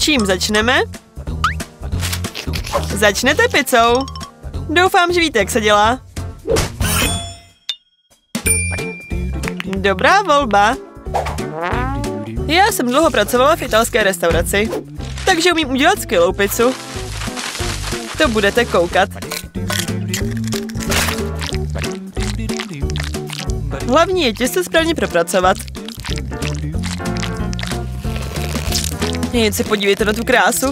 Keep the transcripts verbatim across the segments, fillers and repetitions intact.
Čím začneme? Začnete pizzou. Doufám, že víte, jak se dělá. Dobrá volba. Já jsem dlouho pracovala v italské restauraci, takže umím udělat skvělou pizzu. To budete koukat. Hlavní je těsto správně propracovat. Jen se podívejte na tu krásu.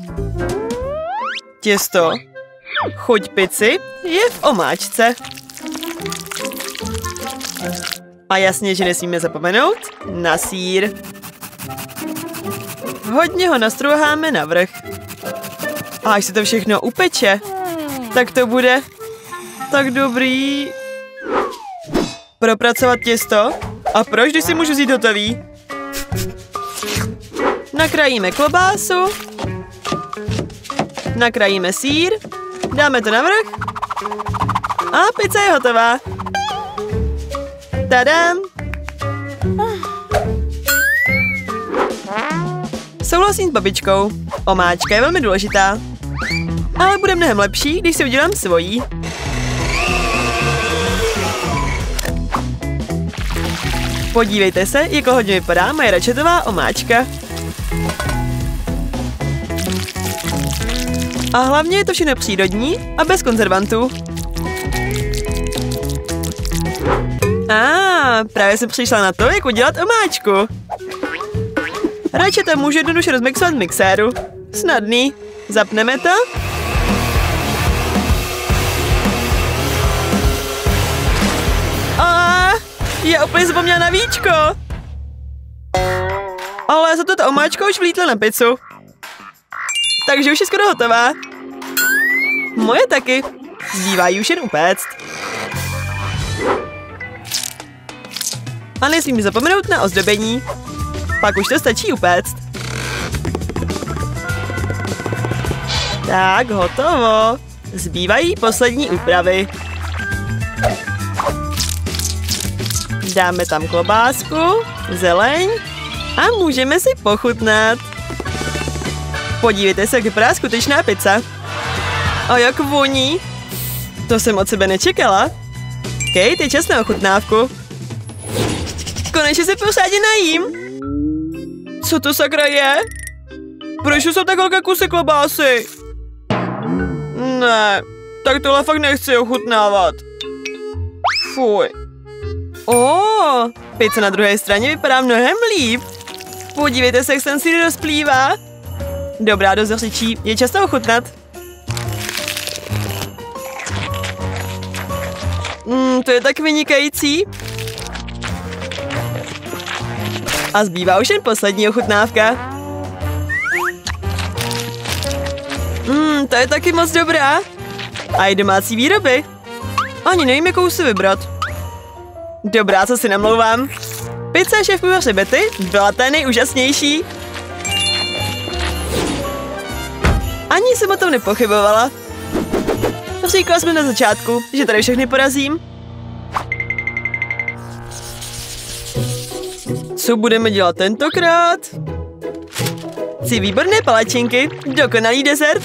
Těsto. Chuť pizzy je v omáčce. A jasně, že nesmíme zapomenout na sýr. Hodně ho nastrouháme na vrch. A až se to všechno upeče, tak to bude tak dobrý. Propracovat těsto? A proč, když si můžu vzít hotový? Nakrájíme klobásu. Nakrájíme sýr. Dáme to na vrch. A pizza je hotová. Tadám. Souhlasím s babičkou. Omáčka je velmi důležitá. Ale bude mnohem lepší, když si udělám svojí. Podívejte se, jak hodně vypadá moje račetová omáčka. A hlavně je to všechno přírodní a bez konzervantů. A ah, právě jsem přišla na to, jak udělat omáčku. Račeta můžu jednoduše rozmixovat v mixéru. Snadný. Zapneme to. A já úplně zapomněla na víčko. Ale za to ta omáčka už vlítla na pizzu. Takže už je skoro hotová. Moje taky. Zbývá ji už jen upéct. A nesmím zapomenout na ozdobení. Pak už to stačí upéct. Tak, hotovo. Zbývají poslední úpravy. Dáme tam klobásku, zeleň a můžeme si pochutnat. Podívejte se, jak vypadá skutečná pizza. A jak voní. To jsem od sebe nečekala. Kate, je čas na ochutnávku. Konečně se pořádně najím. Co to sakra je? Proč jsou tak velké kusy klobásy? Ne, tak tohle fakt nechci ochutnávat. Fuj. Ó, pizza na druhé straně vypadá mnohem líp. Podívejte se, jak ten sýr rozplývá. Dobrá, dost zařičí, je čas to ochutnat. Mm, to je tak vynikající. A zbývá už jen poslední ochutnávka. Mmm, to je taky moc dobrá. A i domácí výroby. Ani nevím, jakou si vybrat. Dobrá, co si namlouvám. Pizza šéfkuchaře Betty byla ta nejúžasnější. Ani jsem o tom nepochybovala. Říkala jsem na začátku, že tady všechny porazím. Co budeme dělat tentokrát? Chci výborné palačinky, dokonalý dezert.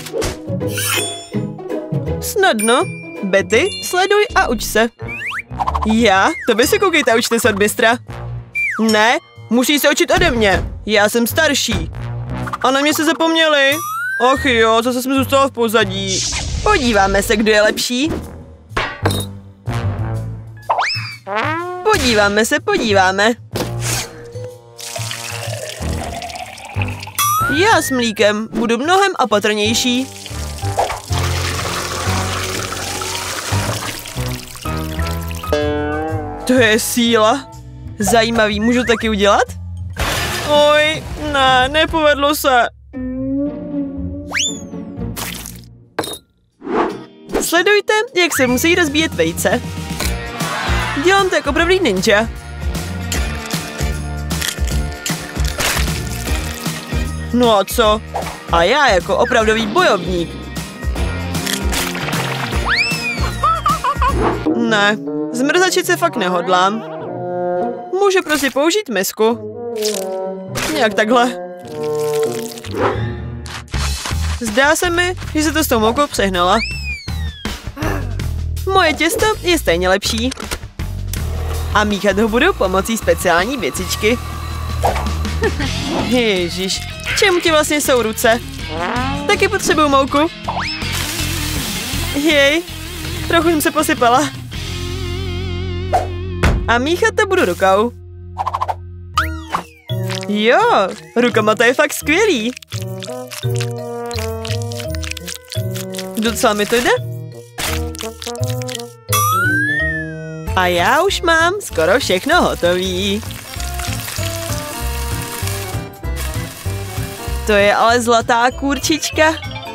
Snadno. Betty, sleduj a uč se. Já? To vy si koukejte a učte se od mistra. Ne, musí se učit ode mě. Já jsem starší. A na mě se zapomněli. Ach jo, zase jsem zůstala v pozadí. Podíváme se, kdo je lepší. Podíváme se, podíváme. Já s mlíkem budu mnohem opatrnější. To je síla. Zajímavý, můžu taky udělat? Oj, ne, nepovedlo se. Sledujte, jak se musí rozbíjet vejce. Dělám to jako opravdý ninja. No a co? A já jako opravdový bojovník. Ne, zmrzačit se fakt nehodlám. Můžu prostě použít misku. Nějak takhle. Zdá se mi, že se to s tou moukou přehnala. Moje těsto je stejně lepší. A míchat ho budu pomocí speciální věcičky. Ježiš, k čemu ti vlastně jsou ruce? Taky potřebuju mouku. Jej, trochu jsem se posypala. A míchat to budu rukou. Jo, rukama to je fakt skvělý. Docela mi to jde. A já už mám skoro všechno hotový. To je ale zlatá kurčička.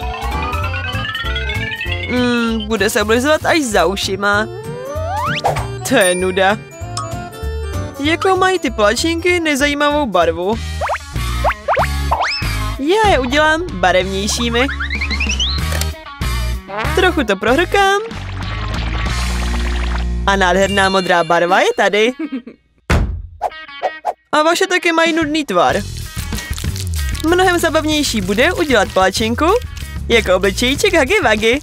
Mm, bude se oblizovat až za ušima. To je nuda. Jakou mají ty palačinky nezajímavou barvu? Já je udělám barevnějšími. Trochu to prohrkám. A nádherná modrá barva je tady. A vaše taky mají nudný tvar. Mnohem zabavnější bude udělat palačinku jako obličejček Huggy Wuggy.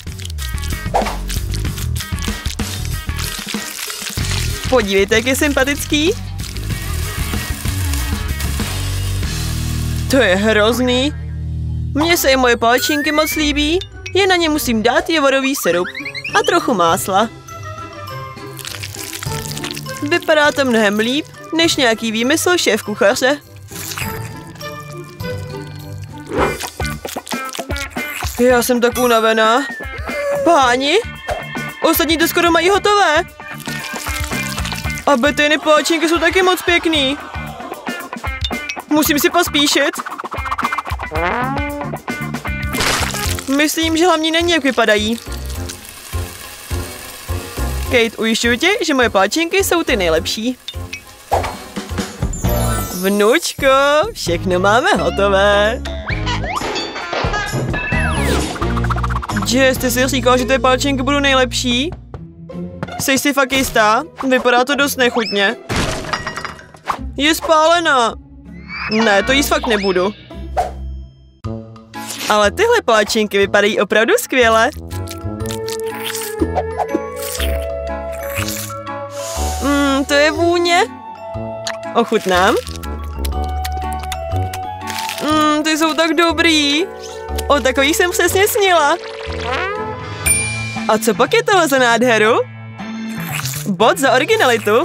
Podívejte, jak je sympatický. To je hrozný. Mně se i moje palačinky moc líbí. Jen na ně musím dát javorový sirup a trochu másla. Vypadá to mnohem líp, než nějaký výmysl šéfkuchaře. Já jsem tak unavená. Páni, ostatní to skoro mají hotové. A Bettyny palačinky jsou taky moc pěkný. Musím si pospíšit. Myslím, že hlavní není, jak vypadají. Kate, ujišťuji tě, že moje palačinky jsou ty nejlepší. Vnučko, všechno máme hotové. Jess, ty jsi říkal, že ty palačinky budou nejlepší? Jsi si fakt jistá? Vypadá to dost nechutně. Je spálená. Ne, to jíst fakt nebudu. Ale tyhle palačinky vypadají opravdu skvěle. Mmm, to je vůně. Ochutnám. Mmm, ty jsou tak dobrý. O takových jsem přesně snila. A co pak je tohle za nádheru? Bod za originalitu.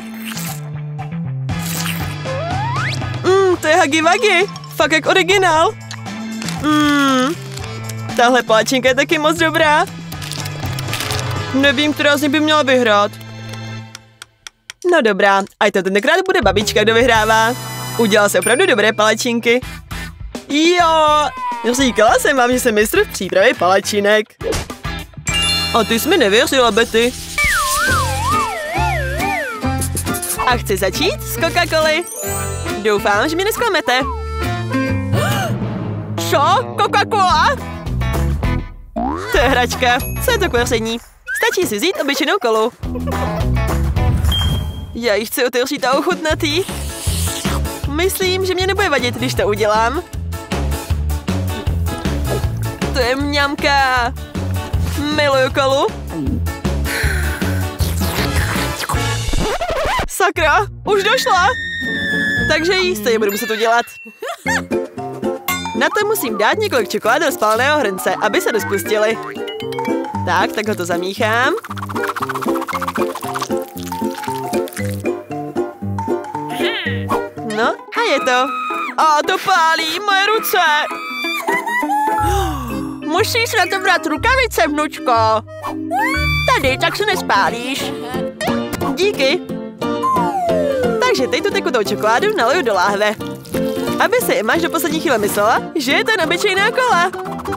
Mmm, to je Huggy Wuggy. Fakt jak originál. Mmm, tahle palačinka je taky moc dobrá. Nevím, která z nich by měla vyhrát. No dobrá, ať to tentokrát bude babička, kdo vyhrává. Udělala se opravdu dobré palačinky. Jo, říkala jsem vám, že jsem mistr v přípravě palačinek. A ty jsi mi nevěřila, Betty. A chci začít s Coca-Coly. Doufám, že mě nesklamete. Co? Coca-Cola? To je hračka. Co je to kvaření? Stačí si vzít obyčejnou kolu. Já ji chci otevřít a ochutnat jí. Myslím, že mě nebude vadit, když to udělám. To je mňamka. Miluju kolu. Sakra, už došla. Takže jí stejně budu muset udělat. Na to musím dát několik čokolád do spáleného hrnce, aby se rozpustily. Tak, tak ho to zamíchám. No, a je to. A to pálí moje ruce. Musíš na to brát rukavice, vnučko. Tady, tak se nespálíš. Díky. Takže teď tu tekutou čokoládu naliju do láhve. Aby se Emma až do poslední chvíle myslela, že je to obyčejná kola.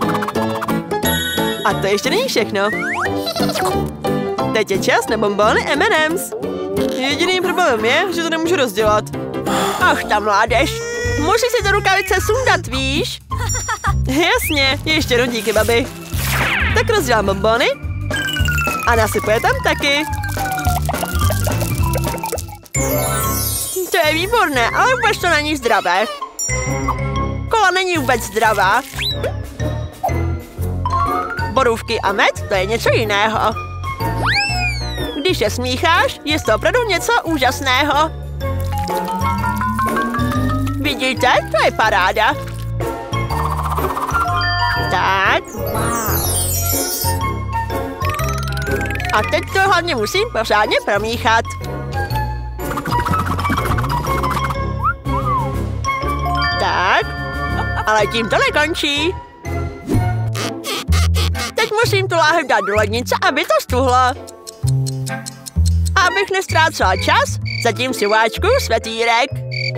A to ještě není všechno. Teď je čas na bonbony M and M's. Jediným problémem je, že to nemůžu rozdělat. Ach, ta mládež. Musí si to rukavice sundat, víš? Jasně, ještě jednou díky, babi. Tak rozdělám bonbony. A nasypuje tam taky. To je výborné, ale vůbec to není zdravé. Kola není vůbec zdravá. Borůvky a med, to je něco jiného. Když je smícháš, je to opravdu něco úžasného. Vidíte? To je paráda. Tak. A teď to hlavně musím pořádně promíchat. Tak. Ale tím to nekončí. Teď musím tu láhev dát do lednice, aby to stuhlo. A abych nestrácela čas, zatím si váčku svetýrek.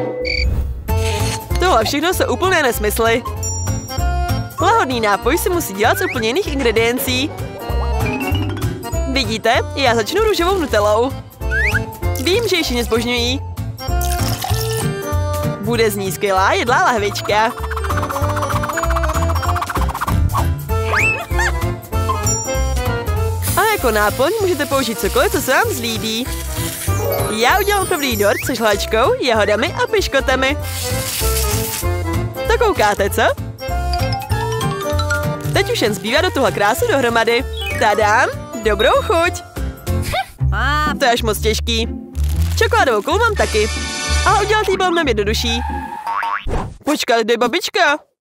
Tohle všechno jsou úplné nesmysly. Lahodný nápoj si musí dělat z úplně jiných ingrediencí. Vidíte, já začnu růžovou nutelou. Vím, že ještě nezbožňují. Bude z ní skvělá jedlá lahvička. A jako náplň můžete použít cokoliv, co se vám zlíbí. Já udělám první dort se žlačkou, jahodami a piškotami. To koukáte, co? Teď už jen zbývá do toho krásu dohromady. Tadám, dobrou chuť. To je až moc těžký. Čokoládovou koulu mám taky. Ale udělat jí bylo mnohem jednodušší. Počkat, kde je babička?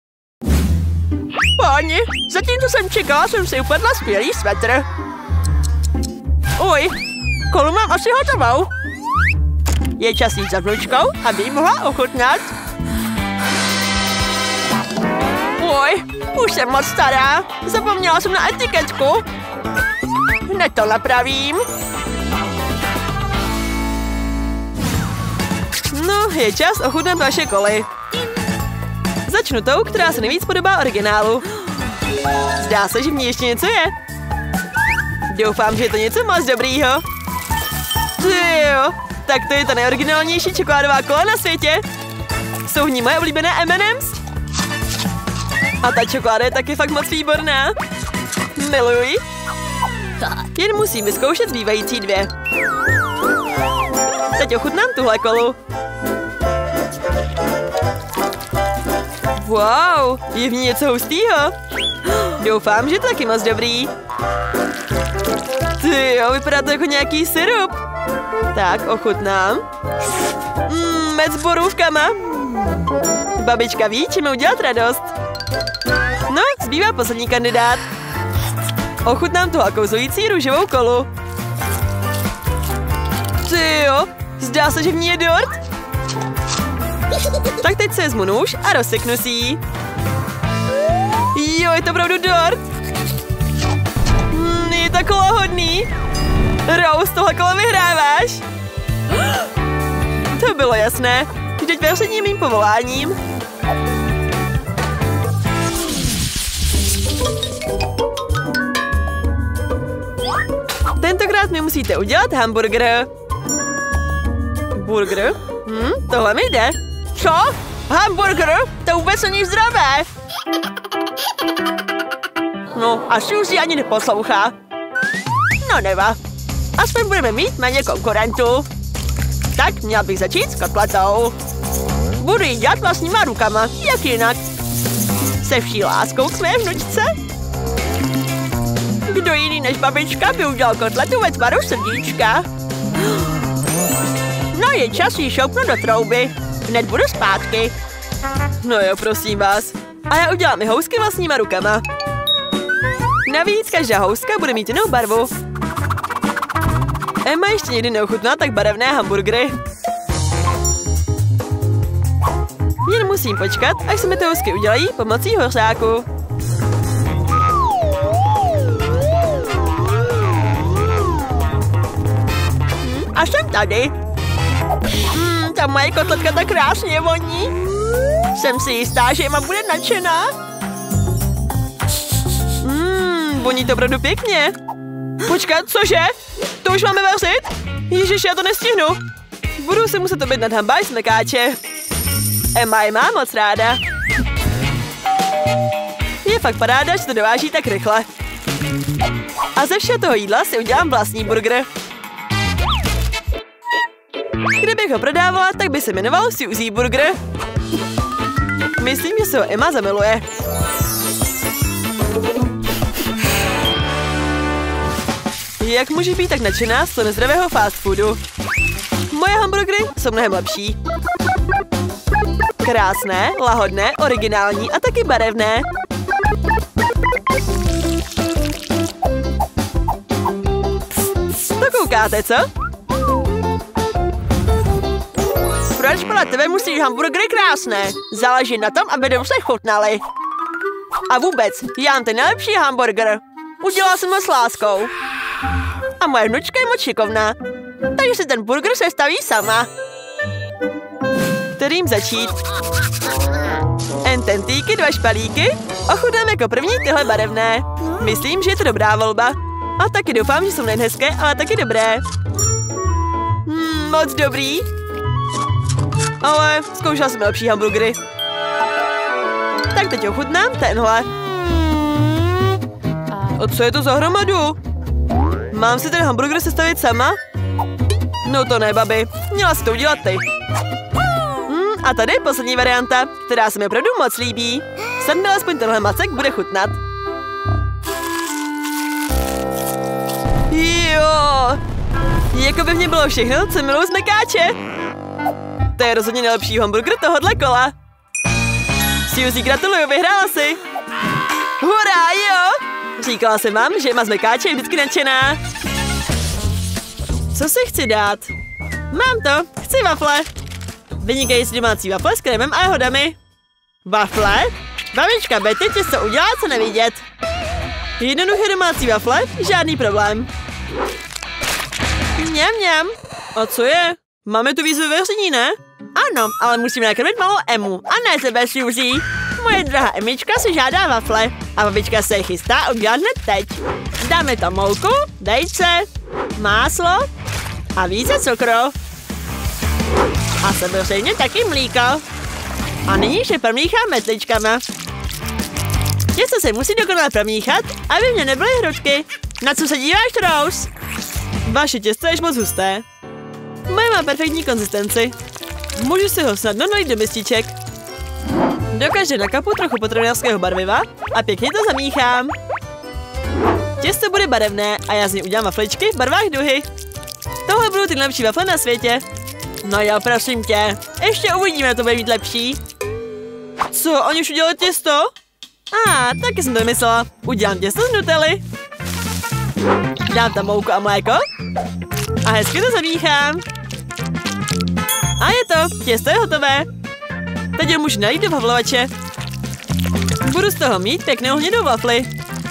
Páni, zatímco jsem čekala, jsem si upadla skvělý svetr. Uj, kolu mám asi hotovou. Je čas jít za vnučkou, aby ji mohla ochutnat. Uj, už jsem moc stará. Zapomněla jsem na etiketku. Hned to napravím. No, je čas ochutnat vaše koly. Začnu tou, která se nejvíc podobá originálu. Zdá se, že v ní ještě něco je. Doufám, že je to něco moc dobrýho. Jo, tak to je ta nejoriginálnější čokoládová kola na světě. Jsou v ní moje oblíbené M and M's. A ta čokoláda je taky fakt moc výborná. Miluji. Jen musím vyzkoušet zbývající dvě. Teď ochutnám tuhle kolu. Wow, je v ní něco hustýho. Doufám, že to taky moc dobrý. Ty jo, vypadá to jako nějaký syrup. Tak, ochutnám. Mmm, med s borůvkama. Babička ví, čím mi udělat radost. No, zbývá poslední kandidát. Ochutnám tu kouzlující růžovou kolu. Ty jo, zdá se, že v ní je dort. Tak teď se vezmu nůž a rozseknu si ji. Jo, je to opravdu dort. Mm, je to kolo hodný. Rose, tohle kolo vyhráváš. To bylo jasné. Vždyť vaření je mým povoláním. Tentokrát mi musíte udělat hamburger. Burger? Hm, tohle mi jde. Co? Hamburger? To vůbec není zdravé. No, asi už si ani neposlouchá. No neva. Aspoň budeme mít méně konkurentů. Tak měl bych začít s kotletou. Budu ji dělat vlastníma rukama, jak jinak. Se vší láskou k své vnučce. Kdo jiný než babička by udělal kotletu ve tvaru srdíčka. No je čas jí šoupnout do trouby. Hned budu zpátky. No jo, prosím vás. A já udělám i housky vlastníma rukama. Navíc každá houska bude mít jinou barvu. Emma ještě nikdy neochutnala tak barevné hamburgery. Jen musím počkat, až se mi ty housky udělají pomocí hořáku. Hm, a jsem tady. Hmm, ta moje kotletka tak krásně voní. Jsem si jistá, že Emma bude nadšená. Hmm, voní to opravdu pěkně. Počkat, cože? To už máme vařit? Ježiš, já to nestihnu. Budu se muset objednat hambáč z mekáče. Emma je má moc ráda. Je fakt paráda, že to dováží tak rychle. A ze všeho toho jídla si udělám vlastní burger. Kdybych ho prodávala, tak by se jmenoval Suzy Burger. Myslím, že se ho Emma zamiluje. Jak může být tak nadšená z toho nezdravého fast foodu? Moje hamburgery jsou mnohem lepší. Krásné, lahodné, originální a taky barevné. To koukáte, co? Proč podle tebe musí hamburgery krásné? Záleží na tom, aby dobře chutnaly. A vůbec, já mám ten nejlepší hamburger. Udělala jsem ho s láskou. A moje vnučka je moc šikovná. Takže si ten burger sestaví sama. Kterým začít? Ententýky, dva špalíky. Ochutnám jako první tyhle barevné. Myslím, že je to dobrá volba. A taky doufám, že jsou nejen hezké, ale taky dobré. Hmm, moc dobrý. Ale zkoušela jsem lepší hamburgery. Tak teď ochutnám tenhle. A co je to za hromadu? Mám si ten hamburger sestavit sama? No to ne, babi. Měla si to udělat ty. Hmm, a tady je poslední varianta, která se mi opravdu moc líbí. Snad mi alespoň tenhle macek bude chutnat. Jo, jako by v něm bylo všechno, co miluji z mekáče. To je rozhodně nejlepší hamburger tohohle kola. Suzy, gratuluju, vyhrála si. Hurá, jo! Říkala jsem vám, že má z mekáče je vždycky nadšená. Co si chci dát? Mám to, chci wafle. Vynikající domácí wafle s krémem a jahodami. Wafle? Babička Betty těsto udělá, co nevidět. Jednoduché domácí wafle, žádný problém. Mňam, mňam. A co je? Máme tu výzvu veřejní, ne? Ano, ale musíme nakrmit malou Emu. A ne tebe, Suzy. Moje drahá Emička si žádá wafle. A babička se je chystá udělat hned teď. Dáme tam mouku, dejce, máslo a více cukru. A samozřejmě taky mlíko. A nyní vše promícháme tličkama. Těsto se musí dokonale promíchat, aby mě nebyly hrušky. Na co se díváš, Rose? Vaše těsto je moc husté. Moje má perfektní konzistenci. Můžu si ho snadno nalít do mističek. Do každé nakapu trochu potravinářského barviva a pěkně to zamíchám. Těsto bude barevné a já z něj udělám wafličky v barvách duhy. Tohle budou ty nejlepší wafle na světě. No jo, prosím tě. Ještě uvidíme, to bude mít lepší. Co, oni už udělali těsto? A, ah, taky jsem to myslela. Udělám těsto z nutelly. Dám tam mouku a mléko. A hezky to zamíchám. A je to, těsto je hotové. Teď ho můžu nalít do waflovače. Budu z toho mít pěknou hnědou wafli.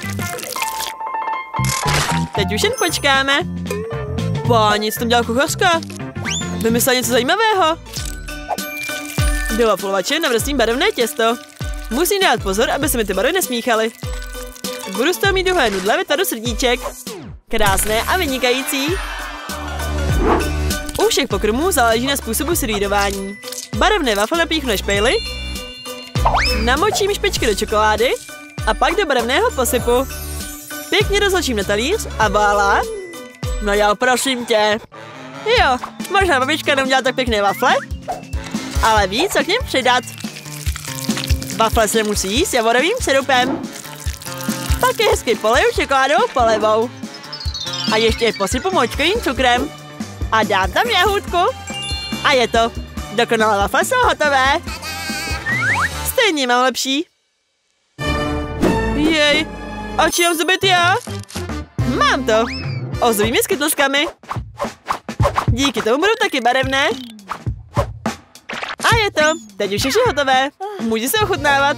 Teď už jen počkáme. Páni, co tam dělá kuchařka? Vymyslela něco zajímavého. Do waflovače navrstím barevné těsto. Musím dát pozor, aby se mi ty barvy nesmíchaly. Budu z toho mít duhé nudle ve tvaru srdíček. Krásné a vynikající. U všech pokrmů záleží na způsobu servírování. Barevné wafle napíchnu na špejli, namočím špičky do čokolády a pak do barevného posypu. Pěkně rozložím na talíř a voilà. No jo, prosím tě. Jo, možná babička neudělá tak pěkné wafle, ale ví, co k něm přidat. Wafle se musí jíst javorovým syrupem. Pak je hezky poliju čokoládovou polivou. A ještě je posypu močkovým cukrem. A dám tam jahůdku. A je to. Dokonalé wafle jsou hotové. Stejně mám lepší. Jej, a či mám zubit já? Mám to. Ozdobím je s kytlskami. Díky tomu budou taky barevné. A je to. Teď už je vše hotové. Může se ochutnávat.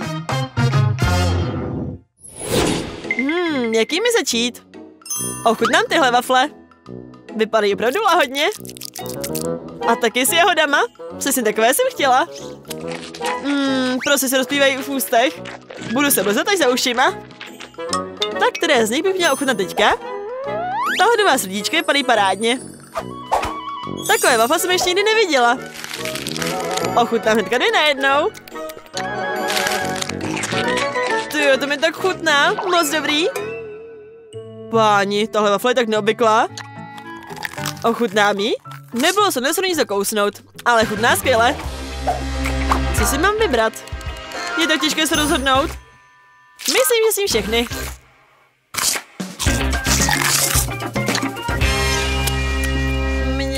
Hmm, jakými začít? Ochutnám tyhle wafle. Vypadají opravdu lahodně. A taky s jahodama. Přesně takové jsem chtěla. Mmm, prostě se rozplývají v ústech. Budu se blzat až za ušima. Tak které z nich bych měla ochutnat teďka? Ta hodová srdíčka vypadají parádně. Takové wafle jsem ještě nikdy neviděla. Ochutnám hnedka dvě najednou. Tyjo, to mi tak chutná. Moc dobrý. Páni, tahle wafle je tak neobvyklá. Ochutnám ji? Nebylo se nesro nic zakousnout, ale chutná skvěle. Co si mám vybrat? Je tak těžké se rozhodnout. Myslím, že s ním všechny.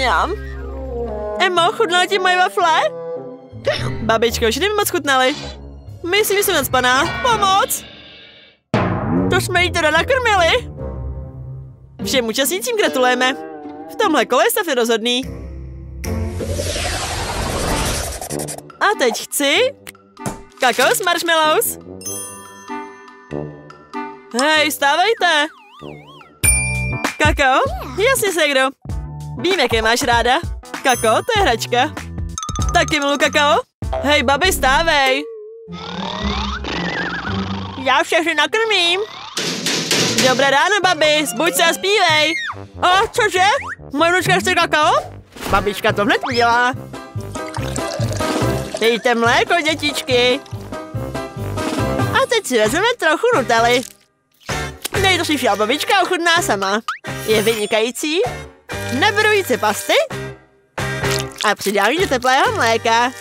Mňam. Emo, chutnala ti moje wafle? Babičko, už mi moc chutnaly. Myslím, že jsem nadspaná. Pomoc! To jsme jí teda nakrmili. Všem účastnícím gratulujeme. V tomhle kole je stav nerozhodný. A teď chci... kakao s marshmallows. Hej, stávejte. Kakao? Jasně, segro. Vím, jaké máš ráda. Kakao, to je hračka. Taky milu kakao. Hej, babi, stávej. Já všechny nakrmím. Dobré ráno, babi, zbuď se a zpívej. O, cože? Moje vnučka chce kakao? Babička to hned udělá. Pijte mléko, dětičky. A teď si vezmeme trochu Nutelly. Nej to si všel babička ochutná sama. Je vynikající. Neberu více pasty. A přidám jí do teplého mléka.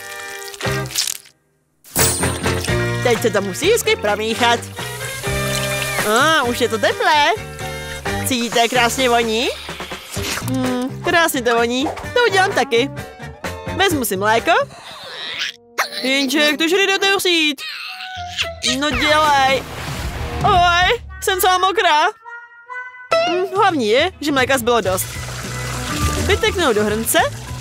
Teď se to musí hezky promíchat. A, už je to teplé. Cítíte, krásně voní? Hmm, krásně to voní. To udělám taky. Vezmu si mléko. Jenže, jak to žry jdete usít? No dělej. Oj, jsem celá mokrá. Hm, hlavní je, že mléka zbylo dost. Vyteknu do hrnce.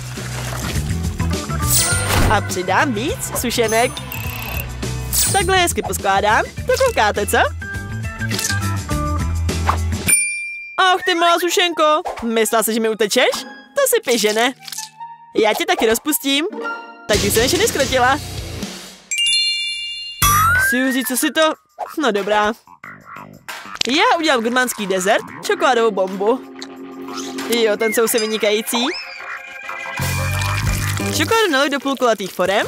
A přidám víc sušenek. Takhle hezky poskládám. To koukáte, co? Ach, ty malá sušenko. Myslela jsi, že mi utečeš? To si píš, že ne? Já tě taky rozpustím. Tak bych se ještě neskrotila. Suzy, co si to... No dobrá. Já udělám gurmánský dezert, čokoládovou bombu. Jo, ten jsou se vynikající. Čokoládu nalij do půlkulatých forem.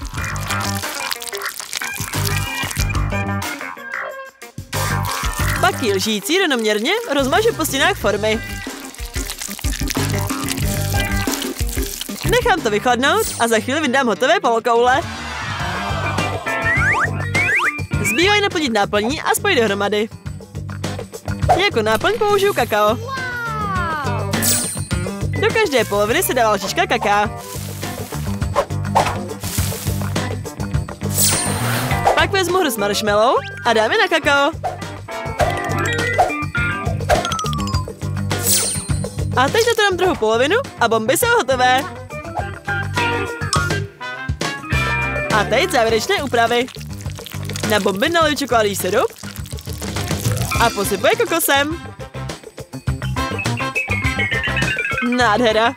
Pak ji lžící rovnoměrně rozmažu po stěnách formy. Nechám to vychladnout a za chvíli vydám hotové polokoule. Zbývají naplnit náplní a spojit dohromady. Jako náplň použiju kakao. Do každé poloviny se dává lžička kaká. Pak vezmu hru s marshmallow a dáme na kakao. A teď to dám druhou polovinu a bomby jsou hotové. A teď závěrečné úpravy. Na bomby naliju čokoládový sirup a posypuji kokosem. Nádhera.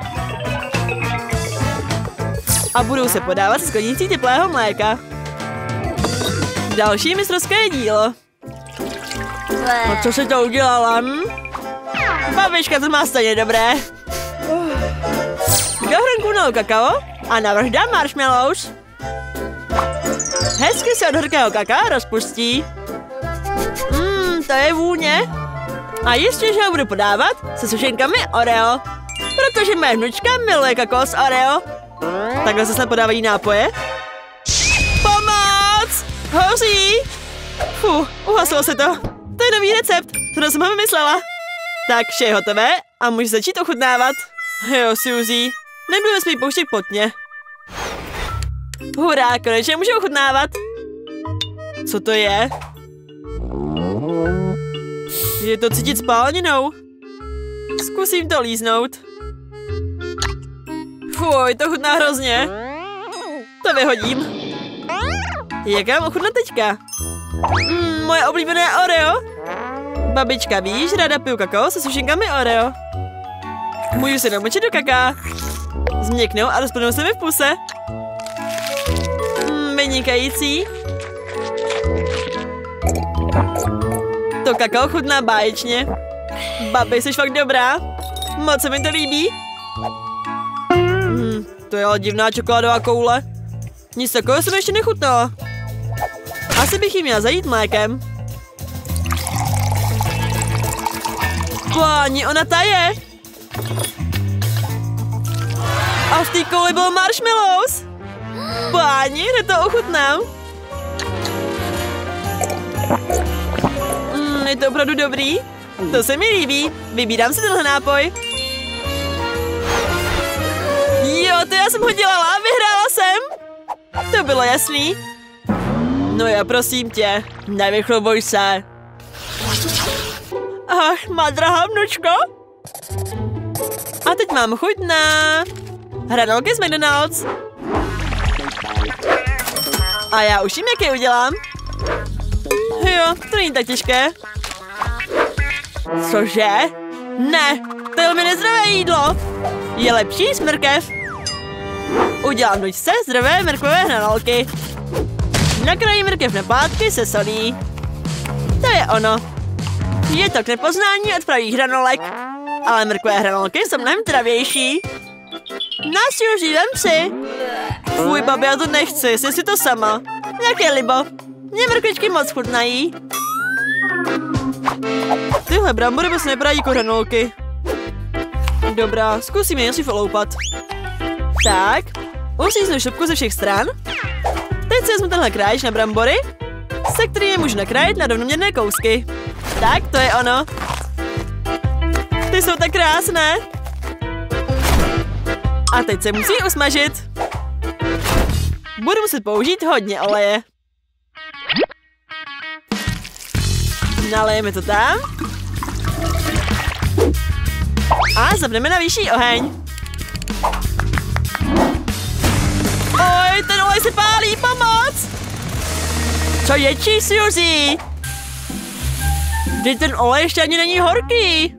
A budou se podávat se sklenicí teplého mléka. Další mistrovské dílo. No co se to udělala? Hm? Babička to má stejně dobré. Do hrnku naliju kakao a navrch dám marshmallows. Hezky se od horkého kakaa rozpustí. Mmm, to je vůně. A jistě, že ho budu podávat se sušenkami Oreo. Protože moje vnučka miluje kakao s Oreo. Takhle se snad podávají nápoje. Pomoc! Hoří! Fuh, uhasilo se to. To je nový recept, co jsem ho vymyslela. Tak vše je hotové a můžu začít ochutnávat. Jo, Suzy, nebudeme smít pouštět potně. Hurá, konečně můžu ochutnávat. Co to je? Je to cítit spálninou. Zkusím to líznout. Fuj, to chutná hrozně. To vyhodím. Jak mám ochutnat teďka? Mm, moje oblíbené Oreo. Babička ví, že ráda piju kakao se sušenkami Oreo. Můžu se namočit do kaká. Změknou a rozplnou se mi v puse. Mm, vynikající. To kakao chutná báječně. Babi, jsi fakt dobrá. Moc se mi to líbí. Mm, to je ale divná čokoládová koule. Nic takového jsem ještě nechutnala. Asi bych jí měla zajít mlékem. Páni, ona taje. A v té kouli byl marshmallows. Páni, hned to ochutnám. Mm, je to opravdu dobrý. To se mi líbí. Vybírám si tenhle nápoj. Já jsem ho dělala, vyhrála jsem. To bylo jasný. No já prosím tě, nevychlubuj se. Ach, má drahá vnučko. A teď mám chuť na hranolky z McDonald's. A já už vím, jak je udělám. Jo, to není tak těžké. Cože? Ne, to je velmi nezdravé jídlo. Je lepší z mrkev. Udělám vnučce zdravé mrkvové hranolky. Nakrájím mrkev na plátky se solí. To je ono. Je to k nepoznání od pravých hranolek. Ale mrkvé hranolky jsou mnohem zdravější. Nás už vem si. Fuj, babi, já to nechci, jsi si to sama. Jak je libo. Mně mrkvičky moc chutnají. Tyhle brambory vůbec nevypadají jako hranolky. Dobrá, zkusíme je si foloupat. Tak, usíznu šupku ze všech stran. Teď si vezmu tenhle krájič na brambory, se kterými můžu nakrájet na rovnoměrné kousky. Tak, to je ono. Ty jsou tak krásné. A teď se musí usmažit. Budu muset použít hodně oleje. Nalejeme to tam. A zapneme na vyšší oheň. Oj, ten olej se pálí, pomoc! Co ječí, Suzy? Vždyť ten olej ještě ani není horký.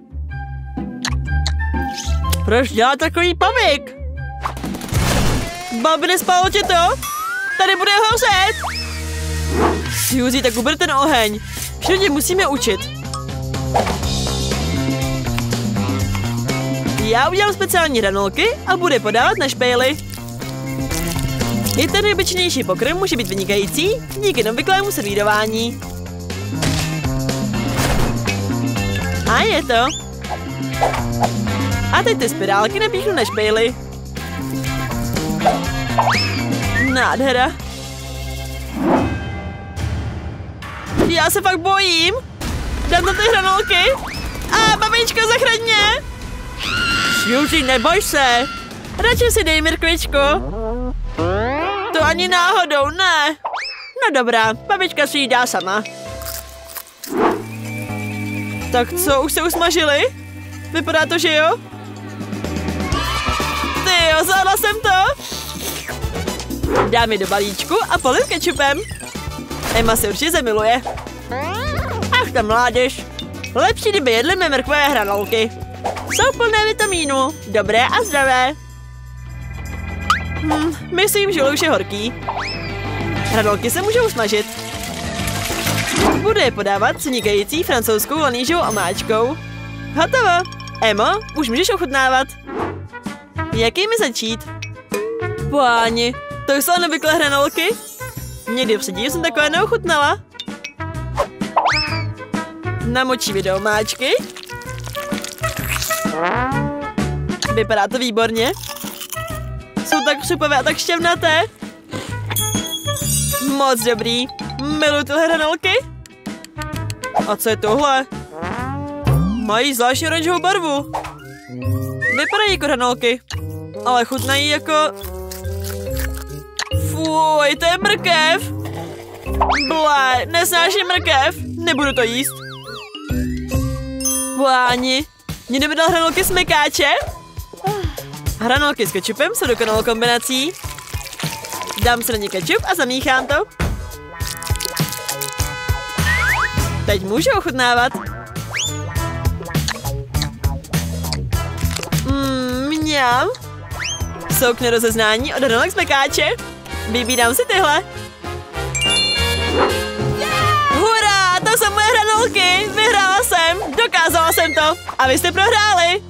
Proč dělá takový pavik? Babi, nespalo tě to? Tady bude hořet. Suzy, tak uber ten oheň. Všichni musíme učit. Já udělám speciální hranolky a bude podávat na špejli. I ten nejobyčejnější pokrm může být vynikající díky obvyklému servírování. A je to. A teď ty spirálky napíchnu na špejli. Nádhera. Já se fakt bojím. Dám na ty hranolky. A babičko, zachraň mě. Suzy, neboj se. Radši si dej mrkvičku. To ani náhodou, ne. No dobrá, babička si ji dá sama. Tak co, už se usmažili? Vypadá to, že jo? Tyjo, zvládla jsem to. Dám je do balíčku a poliju kečupem. Emma se určitě zamiluje. Ach, ta mládež. Lepší, kdyby jedli mé mrkvé hranolky. Jsou plné vitamínu, dobré a zdravé. Hm, myslím, že už je horký. Hranolky se můžou smažit. Budu je podávat s vynikající francouzskou lanížovou omáčkou. Hotovo. Emo, už můžeš ochutnávat. Jakými začít? Páni, to jsou neobvyklé hranolky? Někdy předtím jsem takové neochutnala. Namočíme do omáčky. Vypadá to výborně. Jsou tak křupavé a tak šťavnaté. Moc dobrý. Miluji tyhle hranolky. A co je tohle? Mají zvláštní oranžovou barvu. Vypadají jako hranolky, ale chutnají jako... Fuj, to je mrkev. Ble, nesnáším mrkev. Nebudu to jíst. Páni, někdo mi dal hranolky s mekáčem? Hranolky s kečupem jsou dokonalou kombinací. Dám si na ně kečup a zamíchám to. Teď můžu ochutnávat. Mmm, mňam. Jsou k nerozeznání od hranolek z mekáče. Vybírám si tyhle. Hurá, to jsou moje hranolky. Vyhrála jsem, dokázala jsem to. A vy jste prohráli.